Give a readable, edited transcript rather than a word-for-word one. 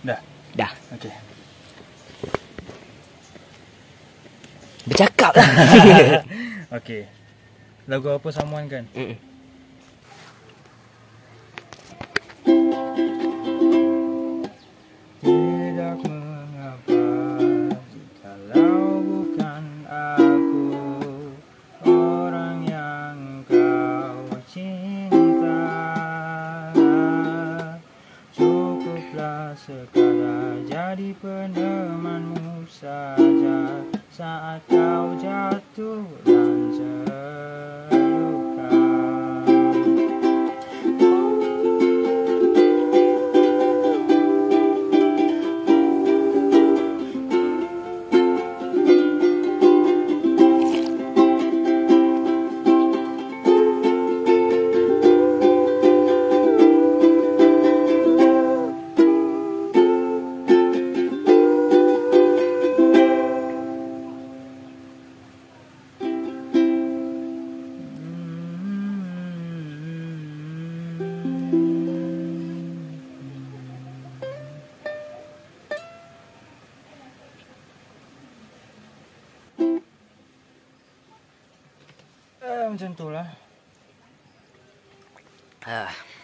Dah. Dah. Okey. Bercakap lah. Okey. Lagu apa Someone kan? Tidak mengapa jikalau bukan aku orang yang kau cinta. Cukuplah sekadar jadi penemanmu saja saat kau jatuh dan terluka. Macam tu lah.